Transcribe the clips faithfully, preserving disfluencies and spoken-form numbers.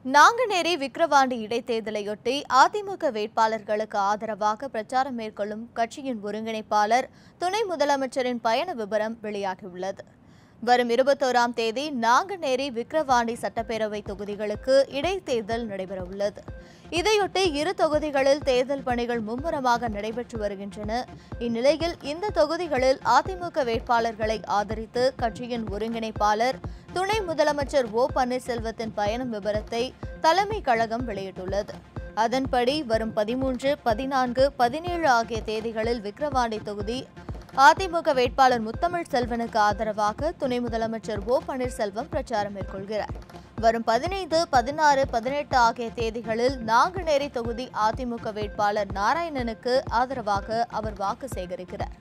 நாங்குநேரி விக்கிரவாண்டி இடைத்தேர்தலையொட்டி அதிமுக வேட்பாளர்களுக்கு ஆதரவாக பிரச்சாரம் மேற்கொள்ளும் கட்சியின் ஒருங்கிணைப்பாளர் துணை முதலமைச்சரின் பயண விபரம் வெளியாகியுள்ளது. வரும் இருபத்தோராம் தேதி நாங்குநேரி விக்கிரவாண்டி சட்டப்பேரவை தொகுதிகளுக்கு இடைத்தேர்தல் நடைபெறவுள்ளது. இதையொட்டி இரு தொகுதிகளில் தேர்தல் பணிகள் மும்முரமாக நடைபெற்று வருகின்றன. இந்நிலையில் இந்த தொகுதிகளில் அதிமுக வேட்பாளர்களை ஆதரித்து கட்சியின் ஒருங்கிணைப்பாளர் துணை முதலமைச்சர் ஓ பன்னீர்செல்வத்தின் பயணம் விபரத்தை தலைமை கழகம் வெளியிட்டுள்ளது. அதன்படி வரும் பதிமூன்று, பதினான்கு, பதினேழு ஆகிய தேதிகளில் விக்கிரவாண்டி தொகுதி அதிமுக வேட்பாளர் முத்தமிழ் செல்வனுக்கு ஆதரவாக துணை முதலமைச்சர் ஓ பன்னீர்செல்வம் பிரச்சாரம் மேற்கொள்கிறார். வரும் பதினைந்து, பதினாறு, பதினெட்டு ஆகிய தேதிகளில் நாங்குநேரி தொகுதி அதிமுக வேட்பாளர் நாராயணனுக்கு ஆதரவாக அவர் வாக்கு சேகரிக்கிறார்.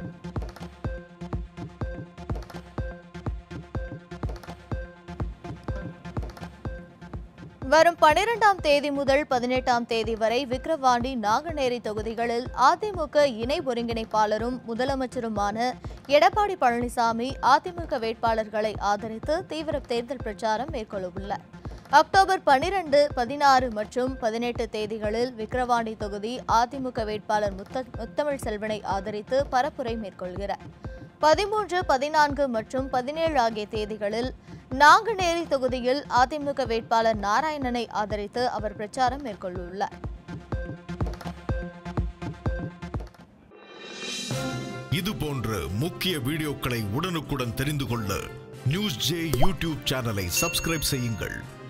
வரும் பனிரெண்டாம் தேதி முதல் பதினெட்டாம் தேதி வரை விக்கிரவாண்டி நாங்குநேரி தொகுதிகளில் அதிமுக இணை ஒருங்கிணைப்பாளரும் முதலமைச்சருமான எடப்பாடி பழனிசாமி அதிமுக வேட்பாளர்களை ஆதரித்து தீவிர தேர்தல் பிரச்சாரம் மேற்கொள்ளவுள்ளார். அக்டோபர் பனிரெண்டு, பதினாறு மற்றும் பதினெட்டு தேதிகளில் விக்கிரவாண்டி தொகுதி அதிமுக வேட்பாளர் முத்த முத்தமிழ் செல்வனை ஆதரித்து பரப்புரை மேற்கொள்கிறார். பதிமூன்று, பதினான்கு மற்றும் பதினேழு ஆகிய தேதிகளில் நாங்குநேரி தொகுதியில் அதிமுக வேட்பாளர் நாராயணனை ஆதரித்து அவர் பிரச்சாரம் மேற்கொள்ளவுள்ளார். இது போன்ற முக்கிய வீடியோக்களை உடனுக்குடன் தெரிந்து கொள்ள நியூஸ் ஜே யூடியூப் சேனலை சப்ஸ்கிரைப் செய்யுங்கள்.